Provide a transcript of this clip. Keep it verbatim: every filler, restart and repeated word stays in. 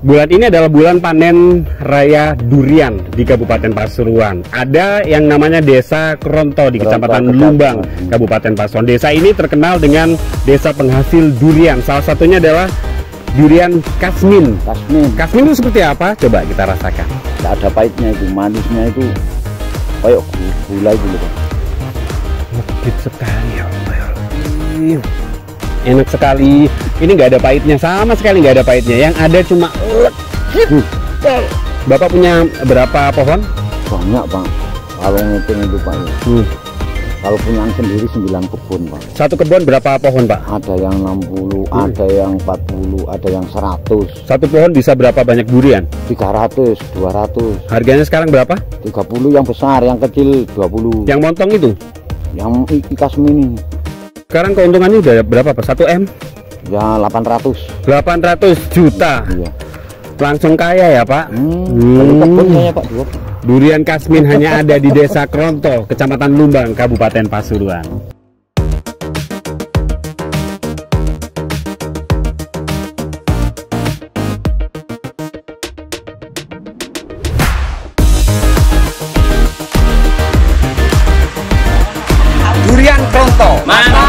Bulan ini adalah bulan panen raya durian di Kabupaten Pasuruan. Ada yang namanya Desa Kronto di Kecamatan Lumbang, Kabupaten Pasuruan. Desa ini terkenal dengan desa penghasil durian. Salah satunya adalah durian Kasmin. Kasmin. Kasmin itu seperti apa? Coba kita rasakan. Tidak ada pahitnya itu, manisnya itu kayak gula itu loh. Legit sekali ya Allah. Enak sekali. Ini nggak ada pahitnya, sama sekali nggak ada pahitnya. Yang ada cuma legit. Bapak punya berapa pohon? Banyak Pak. Kalau ngitung itu Pak. Hmm. Kalau punya sendiri sembilan kebun Pak. Satu kebun berapa pohon Pak? Ada yang enam puluh, hmm. ada yang empat puluh, ada yang seratus. Satu pohon bisa berapa banyak durian? tiga ratus, dua ratus. Harganya sekarang berapa? tiga puluh yang besar, yang kecil dua puluh. Yang montong itu? Yang Kasmin ini. Sekarang keuntungannya udah berapa Pak? satu M? Ya delapan ratus. delapan ratus juta. Iya. Langsung kaya ya Pak? Hmm. Hmm. Kebun saya Pak. Dua. Durian Kasmin hanya ada di Desa Kronto, Kecamatan Lumbang, Kabupaten Pasuruan. Durian Kronto. Mana?